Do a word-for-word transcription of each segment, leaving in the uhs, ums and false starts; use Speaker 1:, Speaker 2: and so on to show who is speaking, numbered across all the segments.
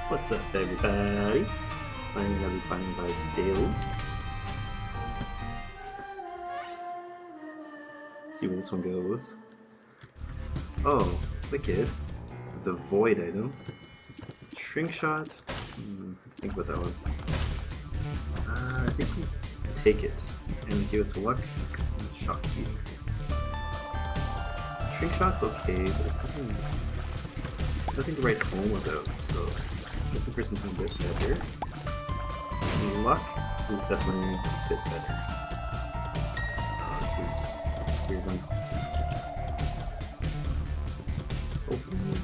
Speaker 1: What's up, everybody? I'm gonna be playing by some daily. See where this one goes. Oh, wicked. The void item. Shrink shot. Hmm, think about that one. Uh, I think we take it and give us luck and shot speed increase. Shrink shot's okay, but it's nothing, nothing to write home about, so looking for something a bit better. And luck is definitely a bit better. Oh, this is, this is a weird one. Open.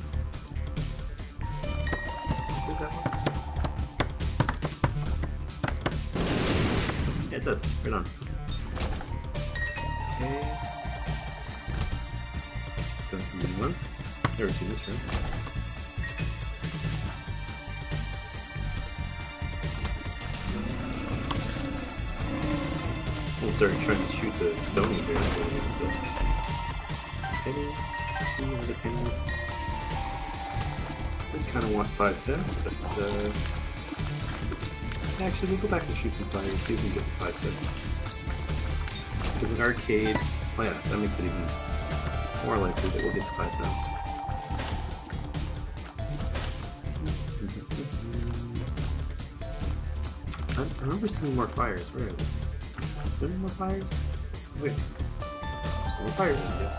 Speaker 1: I think that works. Yeah, it does. Right on. Okay. So, easy one. Never seen this, right? We'll start trying to shoot the stonies there. So penny. Two another penny. I kind of want five cents, but uh, actually we'll go back and shoot some fire and see if we can get the five cents. Because an arcade, oh yeah, that makes it even more likely that we'll get the five cents. I, I remember seeing more fires. Where are they? Is there any more fires? Wait, there's more fires, I guess.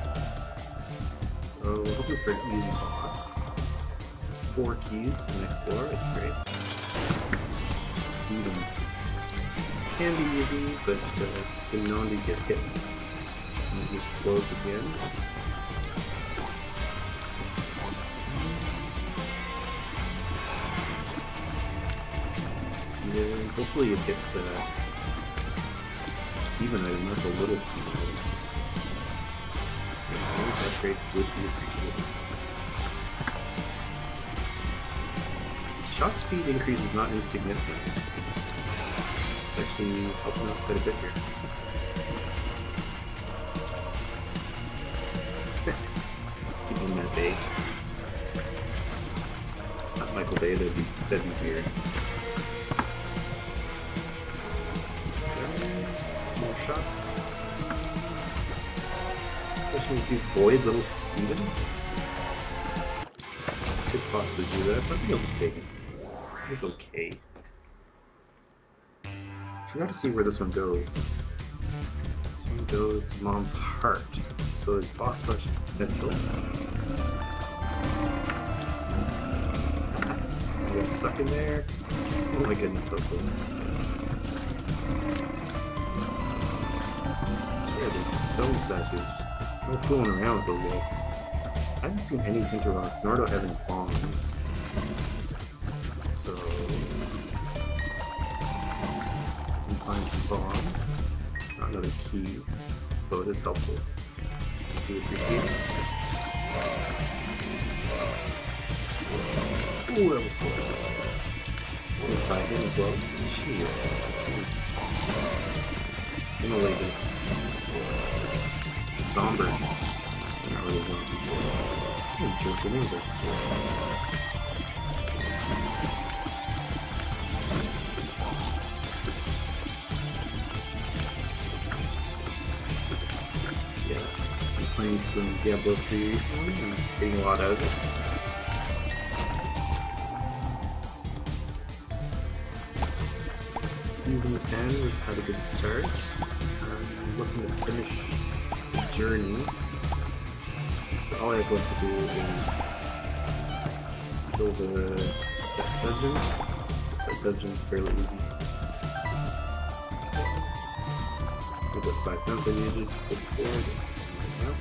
Speaker 1: So we're hoping for an easy boss. Four keys for the next floor, it's great. Steven. Can be easy, but uh, been known to get hit when he explodes at the end. Steven. Hopefully you get the Steven item, not the little Steven item. That trade would be appreciated. Shot speed increase is not insignificant. It's actually helping out quite a bit here. Keep him at Bay. Not Michael Bay, that'd be, that'd be weird. Okay, more shots. Question is, do Void Little Steven? Could possibly do that, but I think I'll just take it. It's okay. I forgot to see where this one goes. This one goes to Mom's heart. So there's boss rush potential. I get stuck in there. Oh my goodness, that was close. I swear, these stone statues. No fooling around with those guys. I haven't seen any Tinker Rocks, nor do I have any bombs. So I can find some bombs. Not another key, though it is helpful. I do appreciate it. Ooh, that was close. Sneak by him as well. Jeez, that's weird. Immolated. Zombies. They're not really zombies. Oh, jerk, the names are. Yeah, I'm playing some Diablo three recently and I'm getting a lot out of it. Season ten has had a good start. I'm looking to finish the journey. But all I have left to do is kill the set dungeon. The set dungeon is fairly easy. There's like five cents I needed to explore. Right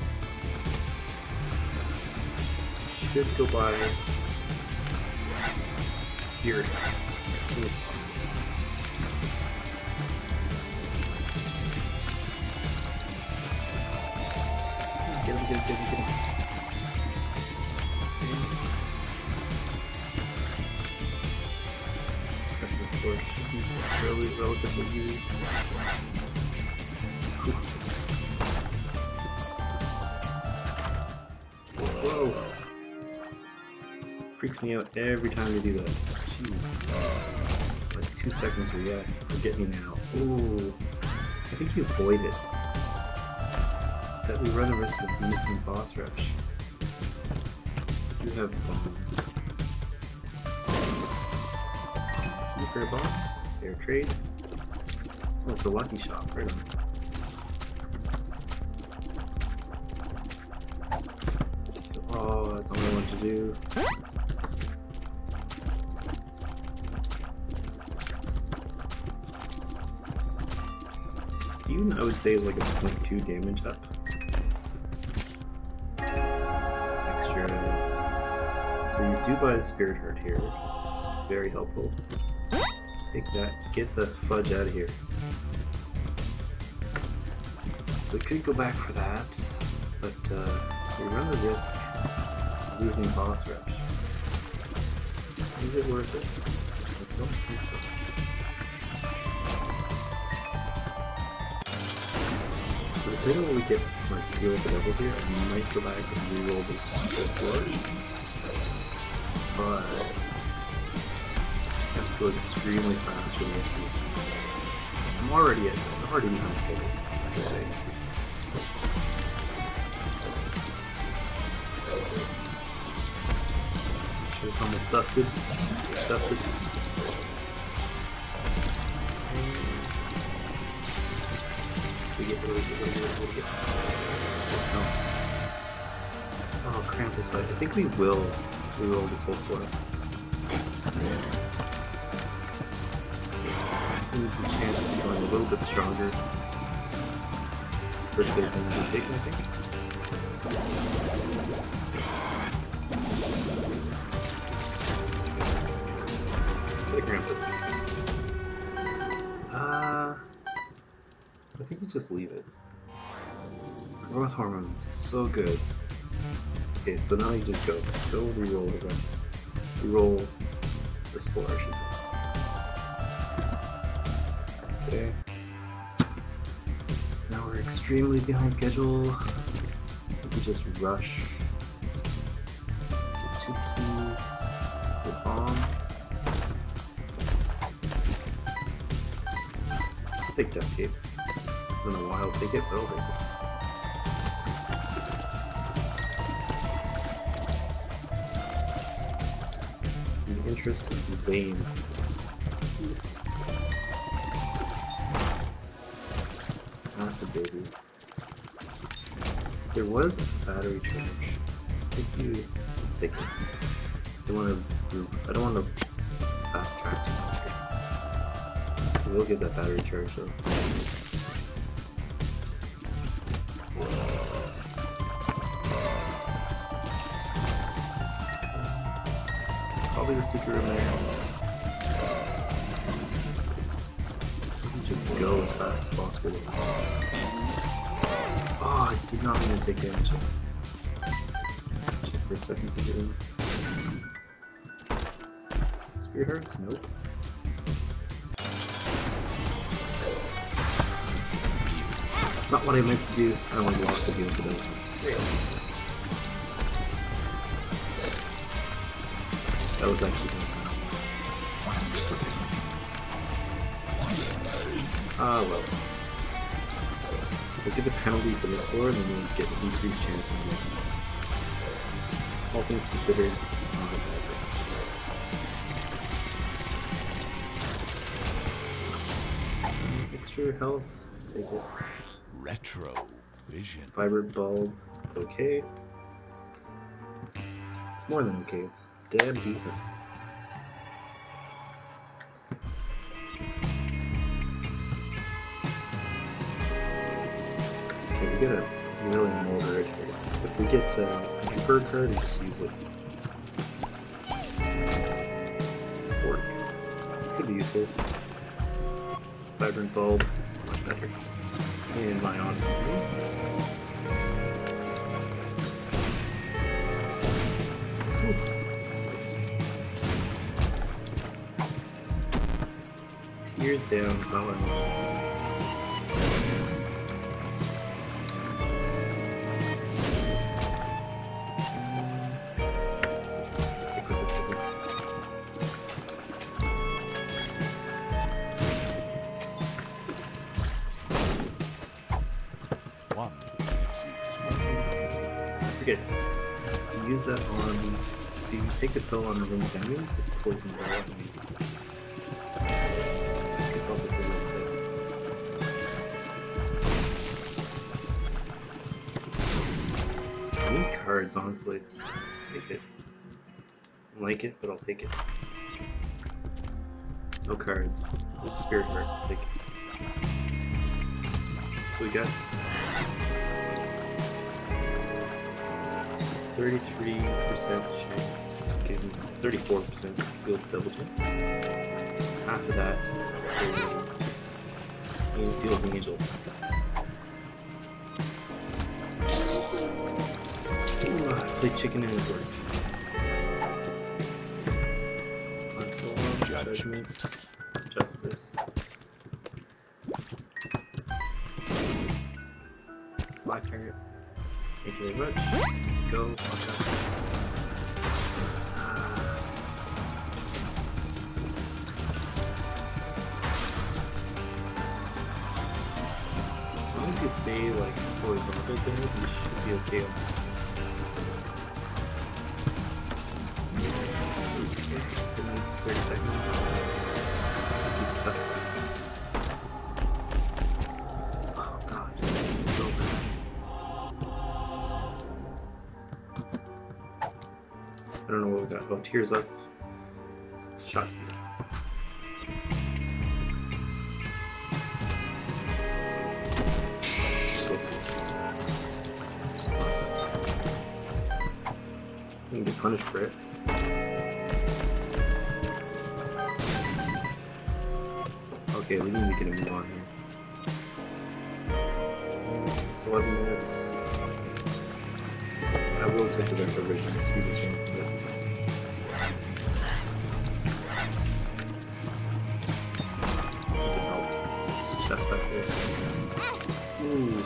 Speaker 1: now. Should go by Spirit as soon as possible. Get him, get him, get him, get him. Press this floor should be fairly relatively easy. Whoa! freaks me out every time they do that. Jeez. Like two seconds react. Forget me now. Ooh. I think you avoid it. That we run the risk of missing boss rush. You have bomb. You for a bomb? Fair trade. Oh, it's a lucky shot, right on. Oh, that's all I want to do. Steven, I would say, is like a zero point two damage up. Extra. So you do buy the Spirit Heart here. Very helpful. Take that. Get the fudge out of here. So we could go back for that, but uh, we run the risk of losing boss rush. Is it worth it? I don't think so. So depending on what we get like deal with the level here, I might go back and reroll this flourish. But I have to go extremely fast for this. I'm already at I'm already behind schedule, let's just say. Sure, it's almost dusted. It's dusted. We get, what do we get, what do we get, what do we get? No. Oh, Krampus fight. I think we will reroll this whole floor. I think the chance of going a little bit stronger. It's pretty good thing to be taken, I think. Get a Krampus. Uh, I think you just leave it. Growth hormones is so good. Okay, so now you just go. Go reroll the run. Reroll this floor, I should say. Okay. Now we're extremely behind schedule. We just rush. Get two keys. The bomb. I'll take that cape. I don't know why I'll take it, but I'll take it. In the interest of Zane. Acid baby. There was a battery charge. I think you let's take it. I don't want to I don't want to backtrack too much. We'll get that battery charge though. Probably the secret room there. Just go as fast as possible. Oh, I did not mean to take damage. Check for a second to get in. Spirit Hearts? Nope. It's not what I meant to do. I don't want to lost the game for that. That was actually Ah, uh, well. We'll get the penalty for this floor, and then we'll get an increased chance for the next one. All things considered, it's not a bad thing. Extra health, take it.
Speaker 2: Retro vision.
Speaker 1: Fiber bulb, it's okay. It's more than okay, it's damn decent. We get a million more right here. If we get uh, a preferred card, we just use it. Fork. Could be useful. Vibrant bulb, much better. In my honest opinion. Tears down, it's not what I want to see. Okay. Use that on. If you take the pill on the ring of enemies, it poisons all enemies. Could help us a little bit. I need cards, honestly. Take it. I don't like it, but I'll take it. No cards. There's Spirit Heart. Take it. So we got thirty-three percent chance, give me thirty-four percent field double chance. Half of that is field angel. Ooh, I played chicken in a gorge. Judgment. Justice. Black Parrot. Thank you very much. Let's go. As long as you stay like horizontal there, you should be okay on this. Okay, thirty seconds. He sucked. Oh god, it's so bad. I don't know what we got. Oh, tears up. Shot speed. I'm gonna get punished for it. Okay, we need to get a move on here. It's eleven minutes. I will take the retro vision and see this one. But... There's a chest back there. Ooh.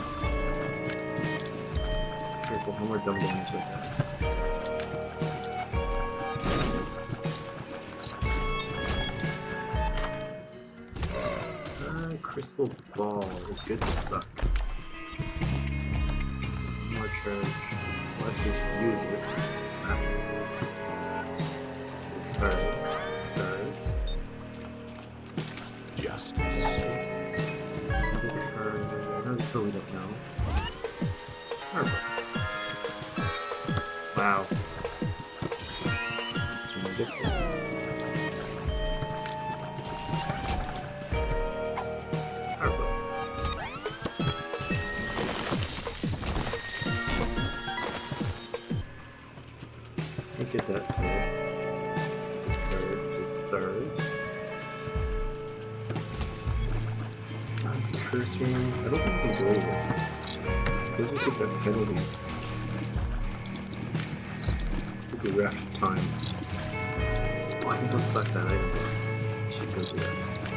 Speaker 1: Careful, no more dumb damage like that. Crystal Ball is good to suck. More charge. Well, actually, should use it. Card. Stars. Justice. Justice. Another card. Another pill we don't know. Harbor. Wow. That's really difficult. Get that card. This card, which is stars. That's the curse ring. I don't think we can go over it. Because we get that penalty. I think we ran out of time. Oh, I can go suck that item. I should go do that.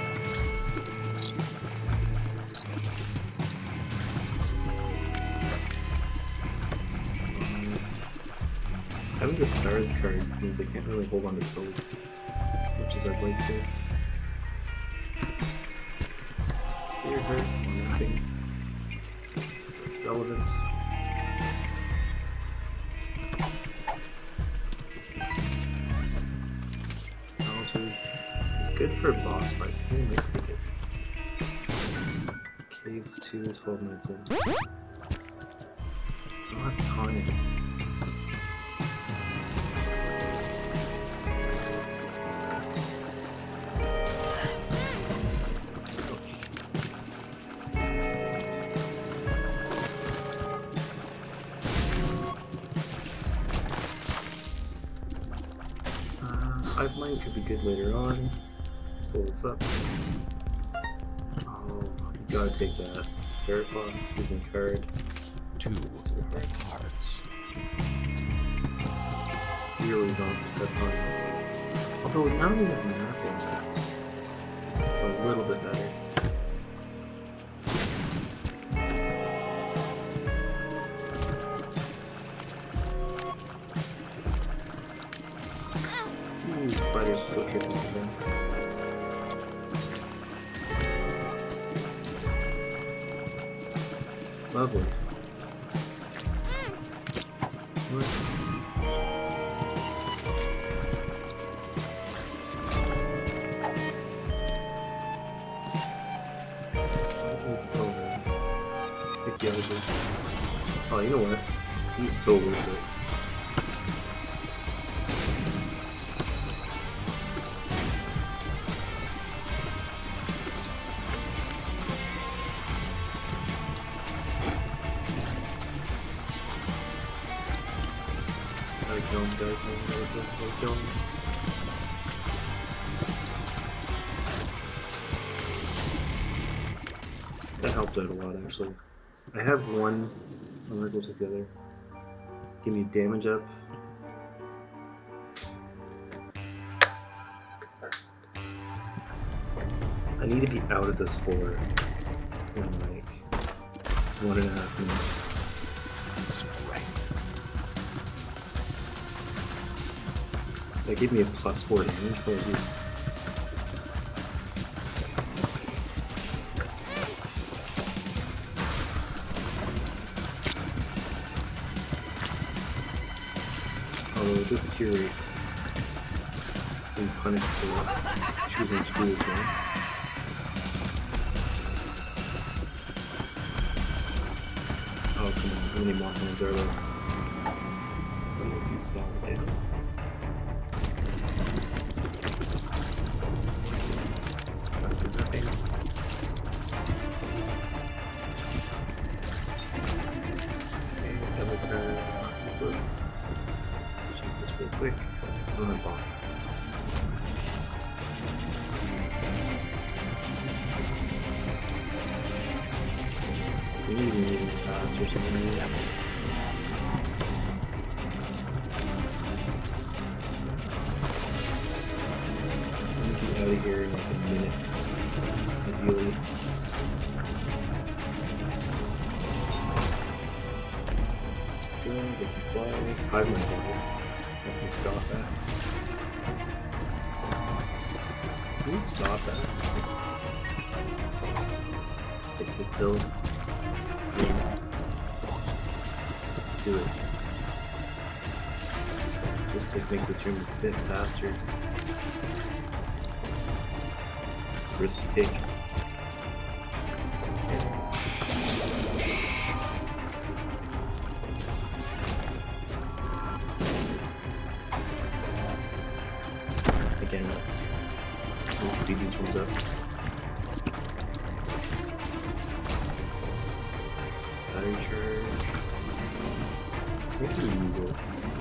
Speaker 1: Having the stars card means I can't really hold on to codes as much as I'd like to. Spear hurt, nothing. That's relevant. Knowledge is, is good for a boss fight. I might take it. Caves two, twelve minutes in. I don't have time. Hive Mind could be good later on. Let's pull this up. Oh, you gotta take that. Ferret Paw, gives me a card.
Speaker 2: Two cards.
Speaker 1: Really don't that fun. Although now we have mapping, it's a little bit better. Spiders are so tricky sometimes. Lovely. the other dude. Oh, you know what? He's so worth it. Gotta kill him, gotta kill him, gotta kill him, gotta kill him. That helped out a lot, actually. I have one, so I might as well take the other. Give me damage up. I need to be out of this for in like one and a half minutes. That gave me a plus four damage, but I although this tier being punished for choosing to do this one. Oh come on, how many Mothmans are there? That makes you small again. Double turn, useless. Check this real quick. I don't have bombs. We need to be moving fast or something. Yes. I'm gonna be out of here in like a minute, ideally. Let's go, get some flies. Hive my flies. I can stop that. Can we stop that? Take the pill. Do it. Just to make this room a bit faster. It's a risky take. Again, we'll speed these rooms up. Battery charge. Maybe use it.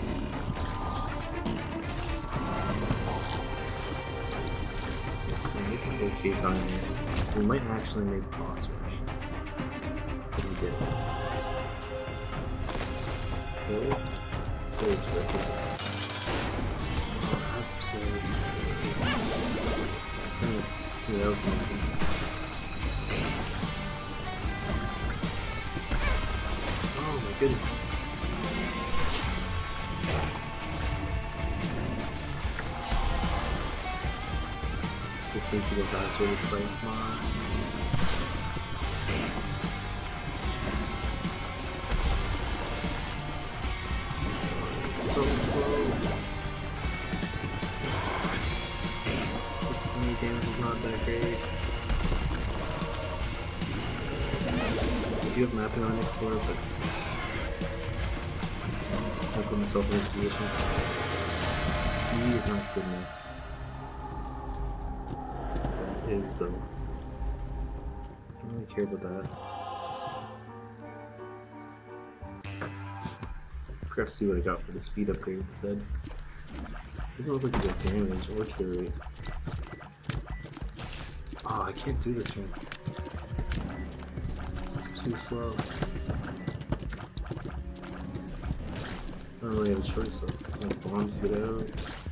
Speaker 1: So make an okay time here. We might actually make a boss rush. What do we get? Kill? Kill is record. Oh, absolutely. Hmm. Yeah, okay. Oh my goodness. This needs to go faster this fight. Come on. So slow. fifteen damage is not that great. I do have mapping on Explorer, but I put myself in this position. Speed is not good enough. Is though. I don't really care about that. I forgot to see what I got for the speed upgrade instead. Doesn't look like you get damage or kill rate. Oh, I can't do this right. This is too slow. I don't really have a choice though. My bombs get out.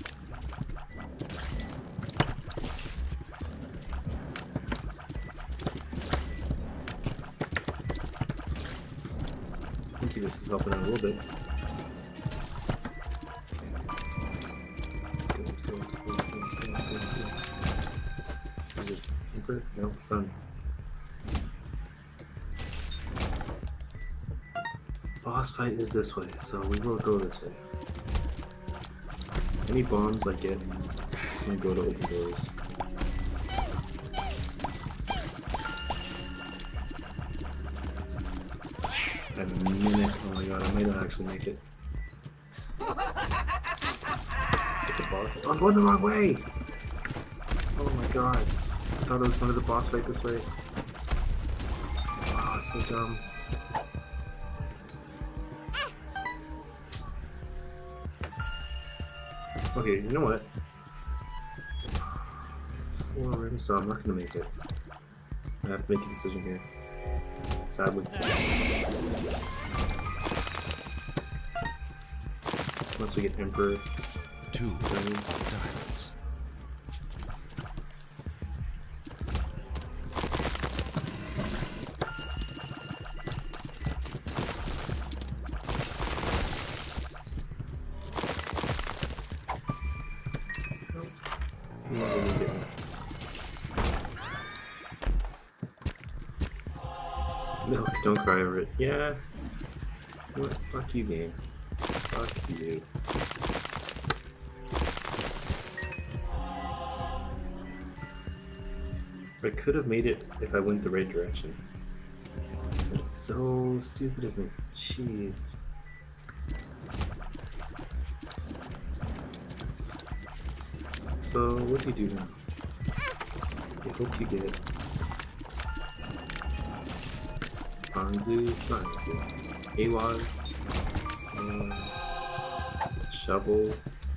Speaker 1: This is helping out a little bit. Let's go, let's go, let's go, let's go, let's go, let's go, let's go. Is this Emperor? No, Sun. Boss fight is this way, so we will go this way. Any bombs I get, I'm just gonna go to open doors. A minute. Oh my god, I might not actually make it. Such a boss. Oh, I'm going the wrong way! Oh my god. I thought I was going to the boss fight this way. Oh, so dumb. Okay, you know what? Four rooms, so I'm not gonna make it. I have to make a decision here. Sadly. Unless we get Emperor.
Speaker 2: Two diamonds.
Speaker 1: Milk, don't cry over it. Yeah. What? Fuck you, game. Fuck you. I could have made it if I went the right direction. That's so stupid of me. Jeez. So, what do you do now? I hope you get Anzus, not Anzus, Awaz, uh, Shovel.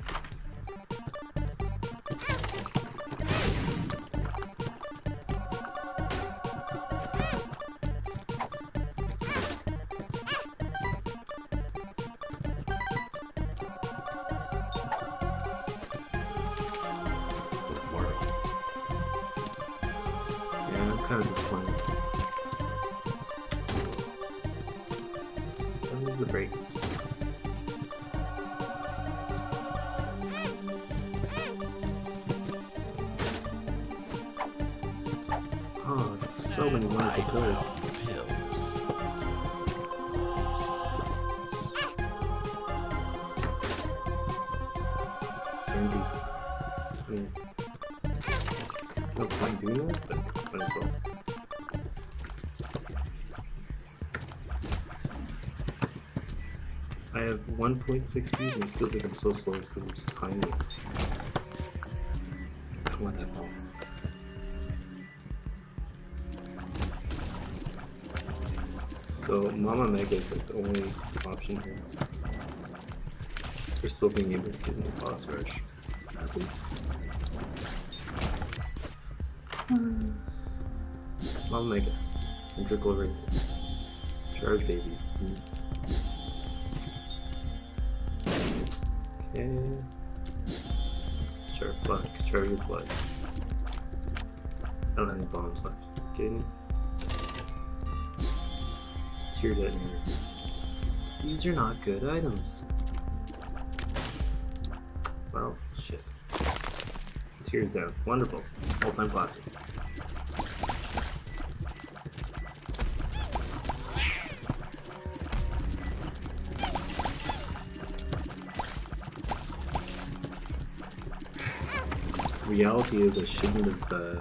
Speaker 1: Yeah, I'm kind of disappointed. Where's the brakes? Oh, there's so many wonderful cards. Andy. Yeah. No point doing that, but might as well. I have one point six speed and it feels like I'm so slow. It's because I'm just tiny. I don't want that ball. So Mama Mega is like the only option here. We're still being able to get into boss rush. Sadly. Mama Mega. And trickle over. Charge baby. Mm. Okay. Sharp block, charge your blood. I don't have any bombs left. Kidding me? Tear detonator. These are not good items. Well, shit. Tears down. Wonderful. All-time classic. Reality is I shouldn't have, uh,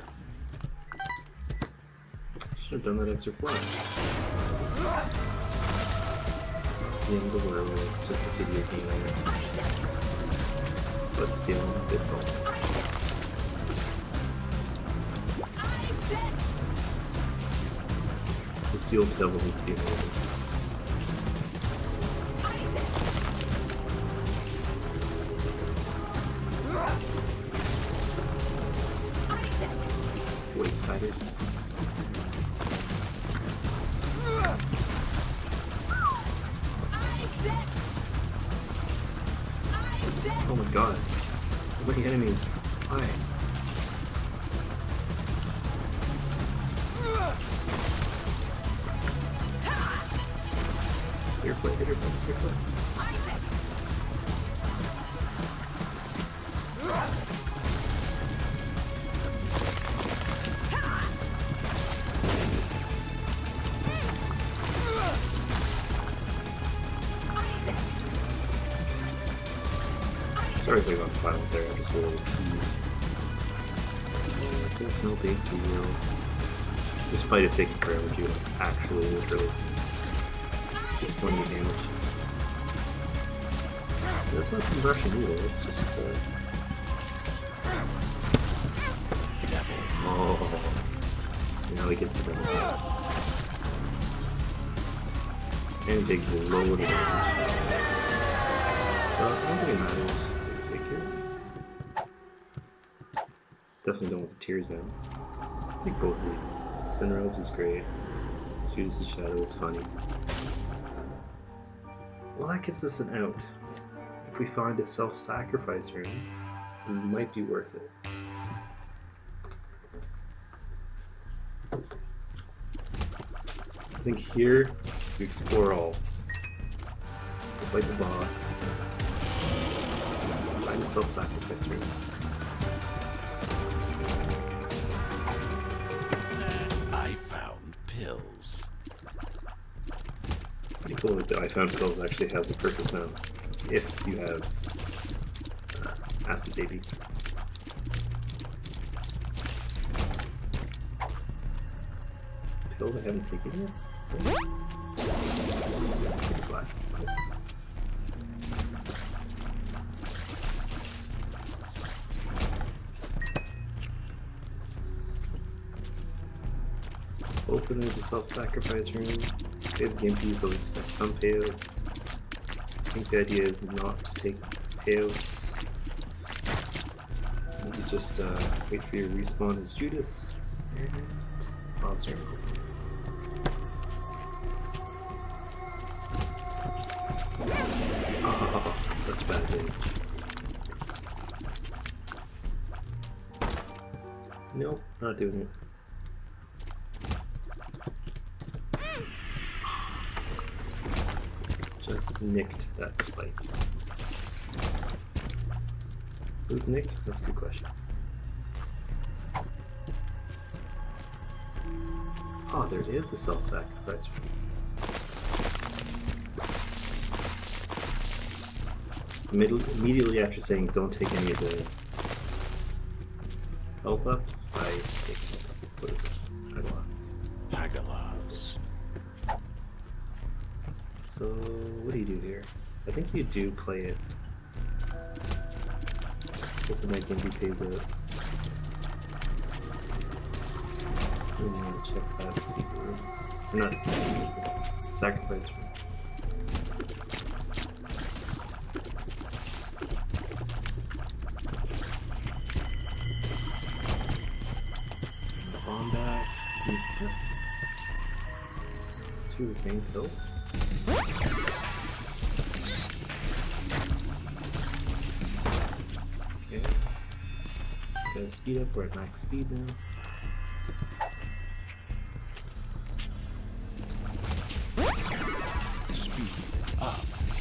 Speaker 1: should have done that extra fly. The end of the world, just a video game. But still, it's all. This duel double needs to be amazing. Wait, spiders. Oh my god. So many enemies. Why? Here, play, here, play, here, play. Sorry if I got silent there, I'm just a little confused. Oh, it's no big deal. This fight is taking forever too, like, actually, literally. to twenty damage. That's not conversion either, it's just uh... oh, now he gets the double damage. And he takes a load of damage. So I don't think it matters. Take here. Definitely don't want the tears down. I think both of these. Cinderella is great. Judas' Shadow is funny. Well, that gives us an out. If we find a self-sacrifice room, it might be worth it. I think here we explore all. We'll fight the boss. Find a self-sacrifice room.
Speaker 2: I found pills.
Speaker 1: Pretty cool that the I found pills actually has a purpose now. If you have uh, acid baby. Pill I haven't taken yet? Pretty flash. Open is a self-sacrifice room. They have gimpy, so we expect some payouts. I think the idea is not to take payouts. Maybe just uh, wait for your respawn as Judas. And Bob's room. Oh, such bad damage. Nope, not doing it. Just nicked that spike. Who's nicked? That's a good question. Oh, there is a self-sacrifice room. Immediately after saying don't take any of the health ups, I take what is this? Hagalaz.
Speaker 2: Hagalaz.
Speaker 1: So what do you do here? I think you do play it. Hoping that Genji pays out. I'm gonna check that secret room. Or not sacrifice room. Bomb back. Two of the same kill. Okay. Gotta speed up, we're at max speed now.
Speaker 2: Speed up.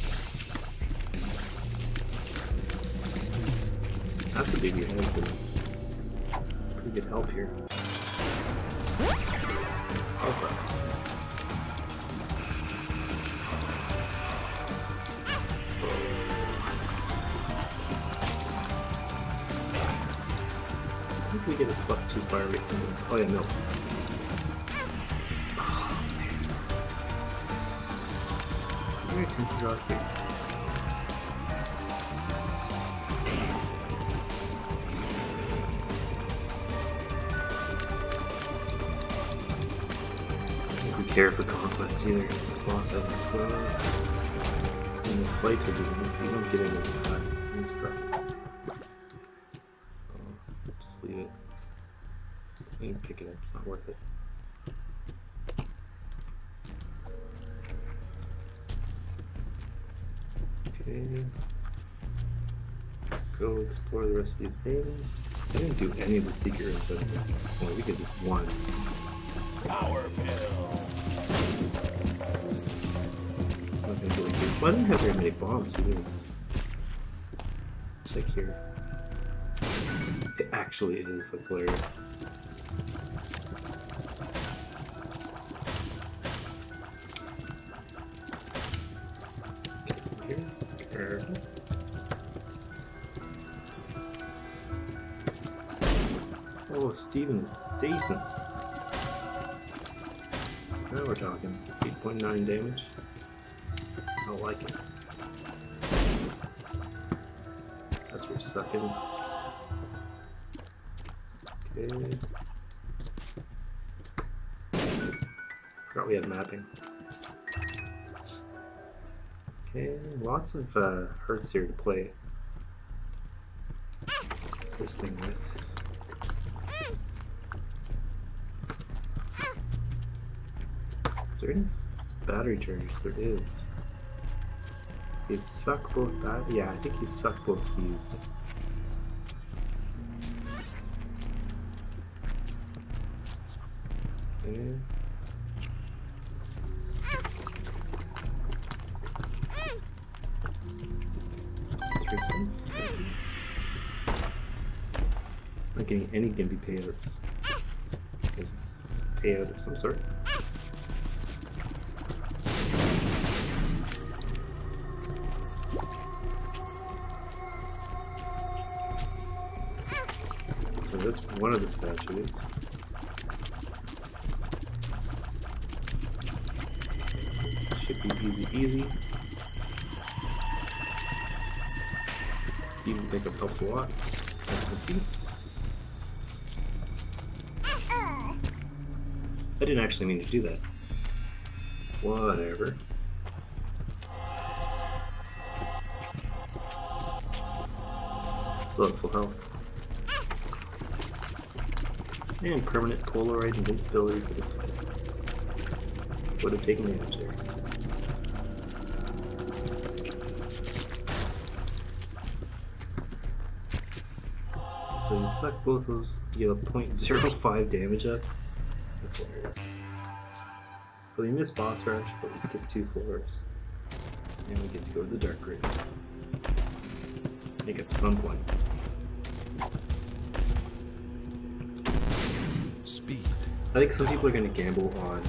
Speaker 1: That's a big help. Pretty good help here. Alpha. I think we get a plus two fire rate from them. Oh yeah, no. Oh, man. Very tempted to draw three. Care for conquest either. This boss ever sucks. And the flight will do this, but you don't get any of the class. You suck. So, just leave it. You can pick it up, it's not worth it. Okay. Go explore the rest of these rooms. I didn't do any of the secret rooms, I think. Well, we could do one.
Speaker 2: Power pill.
Speaker 1: Well, I didn't have very many bombs either. Let's check here. It actually is, that's hilarious. Okay, here. Oh, Steven is decent. Now we're talking. eight point nine damage. don't like it. That's for sucking. Okay. Forgot we had mapping. Okay, lots of uh, hearts here to play this thing with. Is there any battery chargers? There is. You suck both that? Yeah, I think you suck both keys. Okay. Three cents. Not getting any Gimpy payouts. There's a payout of some sort. So that's one of the statues. Should be easy peasy. Steven pickup helps a lot, as you can see. I didn't actually mean to do that. Whatever. Still have full health. And permanent Polaroid invincibility for this fight. Would have taken damage there. So you suck both those, you get a zero point zero five damage up. That's hilarious. So we miss boss rush, but we skip two floors. And we get to go to the dark grave. Make up some points.
Speaker 2: Speed.
Speaker 1: I think some people are going to gamble on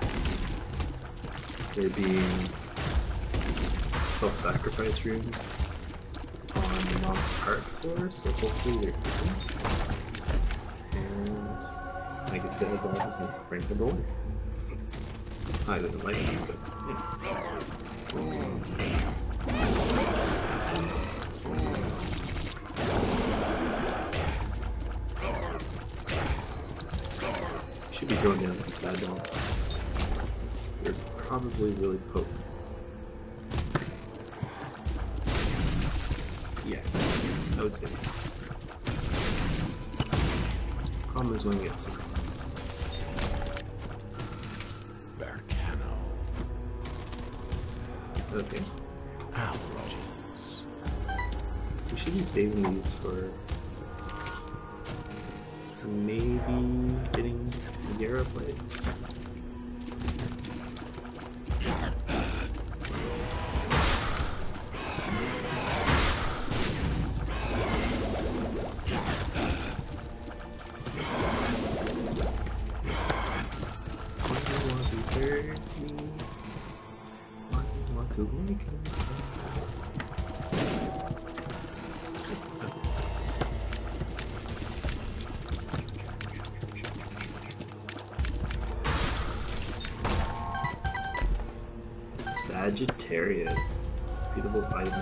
Speaker 1: there being self-sacrifice room on the mom's cart floor, so hopefully there isn't. And like I said, I'll just like break the door. I didn't like it, but yeah. Should be throwing down some sad dolls. They're probably really potent. Yeah, I would say. Problem is when we get six. Okay.
Speaker 2: Allergies.
Speaker 1: We should be saving these for maybe getting Yara played. Sagittarius. It's a beautiful item.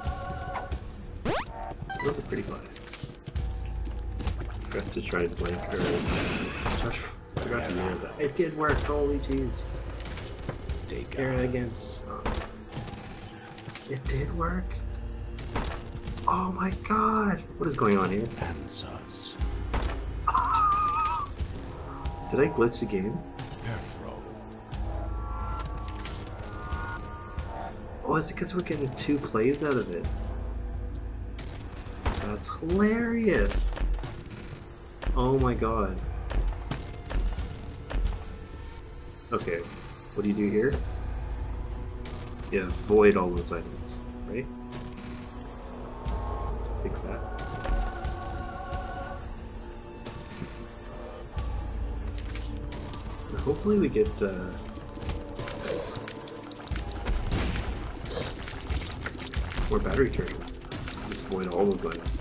Speaker 1: Those are pretty fun. Forgot to try to blank her. Josh forgot to mirror that. It did work, holy jeez. Mirror it again. Oh. It did work. Oh my god! What is going on here?
Speaker 2: Answers.
Speaker 1: Oh. Did I glitch the game? Oh, is it because we're getting two plays out of it? That's hilarious! Oh my god. Okay, what do you do here? Yeah, void all those items, right? Take that. And hopefully we get uh, more battery charges. Just void all those items.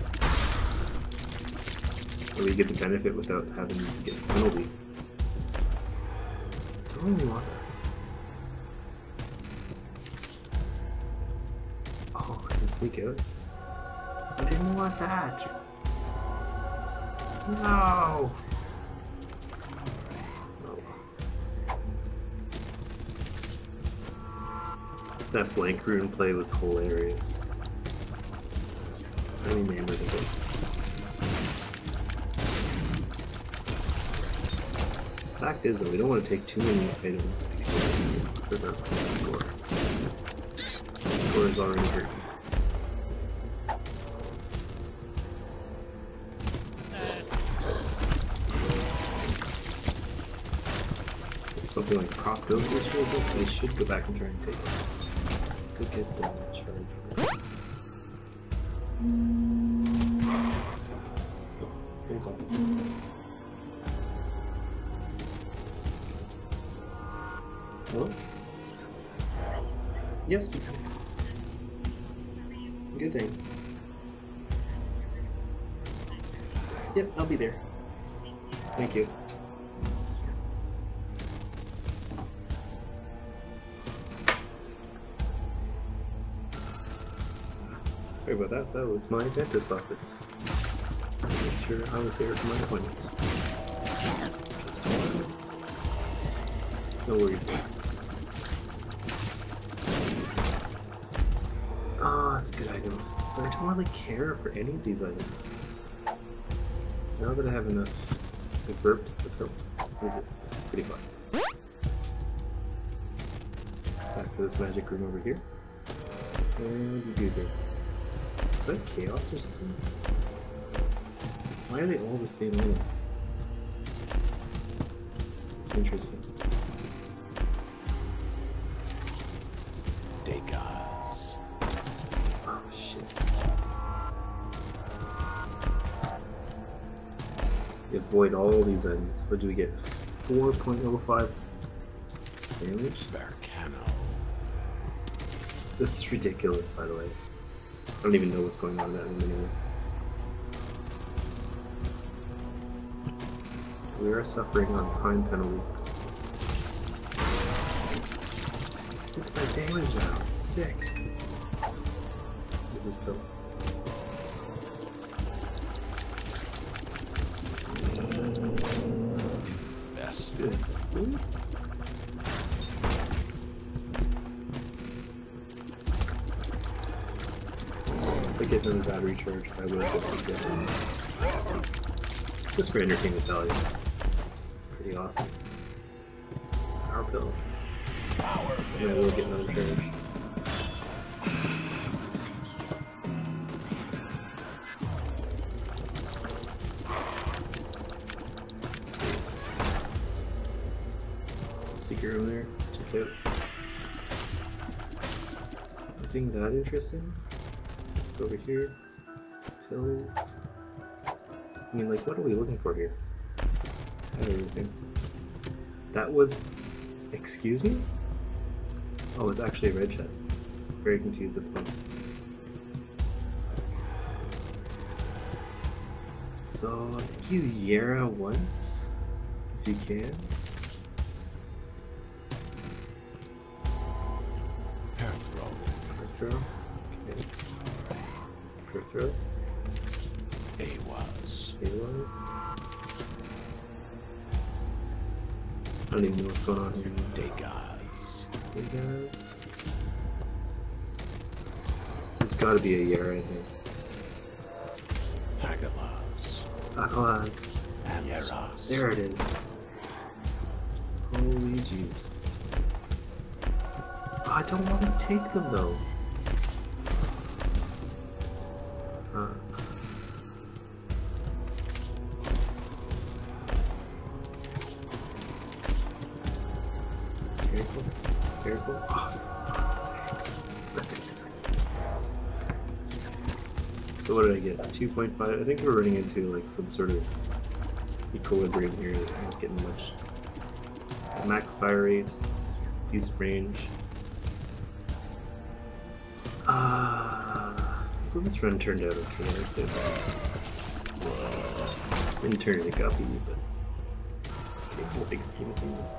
Speaker 1: Or we get the benefit without having to get the penalty. Oh, Sneak out. I didn't want that. No. Oh. That blank rune play was hilarious. I enamored of it. Fact is though, we don't want to take too many items because of the score. The score is already hurting. If something like prop doses shows up, I should go back and try and take it. Let's go get the charge. Oh, hold on. Hello? Yes, people. Good, thanks. Yep, I'll be there. Thank you. Sorry about that, that was my dentist office. Make sure I was here for my appointment. No worries there. Ah, oh, that's a good item. But I don't really care for any of these items. Now that I have enough, I burped the film. Is it pretty fun? Back to this magic room over here. And you do there. Is that chaos or something? Why are they all the same item? It's interesting.
Speaker 2: Dailies.
Speaker 1: Oh shit. You avoid all these items. What do we get? four point oh five damage?
Speaker 2: Volcano.
Speaker 1: This is ridiculous, by the way. I don't even know what's going on in that room anymore. We are suffering on time penalty. It's my damage now. It's sick. What is this pill?
Speaker 2: Festive.
Speaker 1: Good. If I get another battery charge, I will just be dead. Just for entertainment value. Pretty awesome. Power pill.
Speaker 2: Power
Speaker 1: And I will get another charge. Secret room there. Check it out. Nothing that interesting. Over here. Pills. I mean, like, what are we looking for here? I don't even think. That was... Excuse me? Oh, it's actually a red chest. Very confused at the moment. So, I think you Yara once, if you can.
Speaker 2: Earth roll.
Speaker 1: Earth throw. Okay. Earth throw.
Speaker 2: Awas.
Speaker 1: Dailies. I don't even know what's going on here.
Speaker 2: Dailies.
Speaker 1: Dailies. There's gotta be a Yara in here.
Speaker 2: Agalas.
Speaker 1: Akalas.
Speaker 2: Yaras.
Speaker 1: There it is. Holy jeez. Oh, I don't want to take them though. Uh. Careful. Careful. Oh. So what did I get? two point five? I think we're running into like some sort of equilibrium here. I'm not getting much. Max fire rate, decent range. Uh, so this run turned out okay, I'd say. Didn't turn into guppy, but it's okay in the big scheme of things.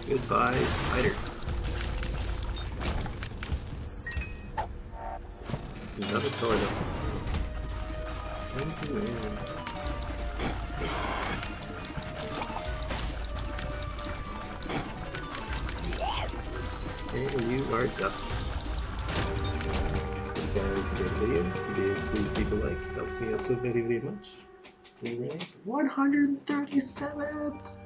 Speaker 1: Goodbye, spiders. Another toilet. Fancy man. And you are done. If you guys enjoyed the video, please leave a like. It helps me out so very, very much. We rank one hundred thirty-seventh!